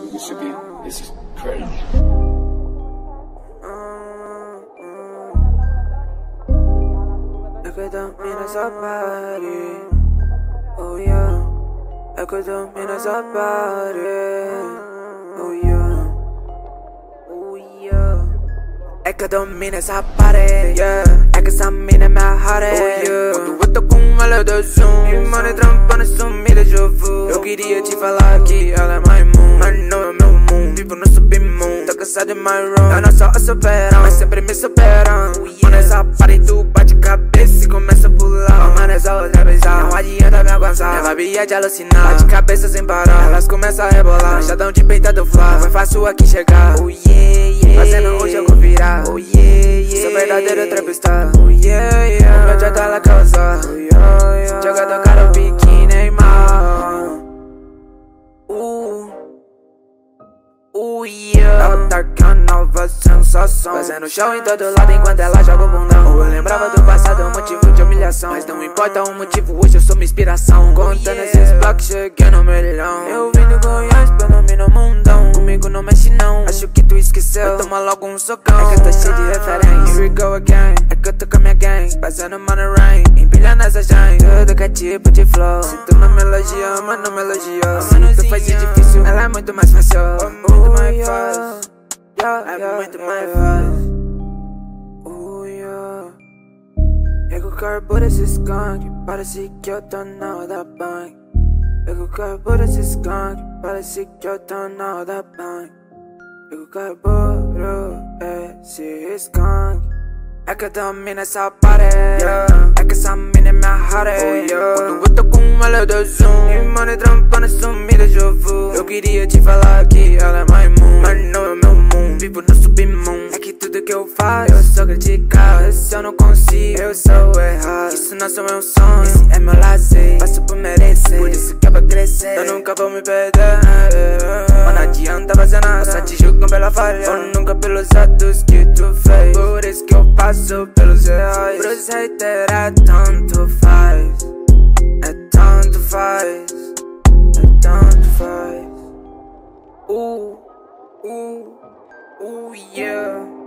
This is crazy. É que eu dormi nessa party, oh yeah. É que eu dormi nessa party, oh yeah, oh yeah. É que eu dormi nessa party, yeah. É que essa mina é minha heart, oh yeah. Quando eu tô com ela eu dou zoom, e mano trampando sumida de jogo. Eu queria te falar que ela é my moon, mas não é meu mundo. Vivo no submundo, tô cansado de my room. Eu não só a superam, mas sempre me superam, oh yeah. Mano essa party tu bate cabeça e começa a pular. Mano essa outra bizarra, não adianta me aguentar. Minha vibe é de alucinar, bate cabeça sem parar. Elas começam a rebolar, jadão de peitado flá. Foi fácil aqui chegar, oh yeah, yeah. Fazendo o jogo virar, oh yeah, yeah. Sou verdadeiro trapstar, oh yeah, yeah. O meu dia dela causar, oh yeah, yeah. Jogador cara o biquíni Neymar, yeah. Ela tá com a nova sensação, fazendo show em todo lado enquanto ela joga o bundão. Eu lembrava do passado, um motivo de humilhação, mas não importa o motivo, hoje eu sou minha inspiração. Contando esses blocos, cheguei no milhão. Eu vim do Goiás, nome no mundão. Comigo não mexe não, acho que tu esqueceu. Eu tomo logo um socão, é que eu tô cheio de referência. Here we go again, é que eu tô com a minha gang, passando money rain, empilhando essa gente. Tudo que é tipo de flow, se tu não me elogia, mas não me elogiou. Se tu faz de difícil, ela é muito mais fácil, muito mais fácil. É muito mais fácil, oh yeah. Pega o carbo desse skunk, parece que eu tô na hora da bank. Pega o carbo desse skunk, parece que eu tô na hora da bank. Pega o carbo desse skunk. É que eu dormi nessa party, yeah. É que essa mina é minha heart, oh yeah. Quando eu tô com ela eu dou zoom, e mano trampando sumida de jogo. Eu queria te falar que ela é my moon, mas não é meu mundo. Vivo no submundo, é que tudo que eu faço eu sou criticado. Se eu não consigo, eu sou errado. Isso não é meu sonho, esse é meu lazer. Passo por merecer, por isso que eu vou crescer. Eu nunca vou me perder, mas não adianta fazer nada. Só te julgam pela falha, ou nunca pelos atos que tu fez. Por isso que eu passo pelos reais. Pros haters é tanto faz, é tanto faz, é tanto faz. Yeah.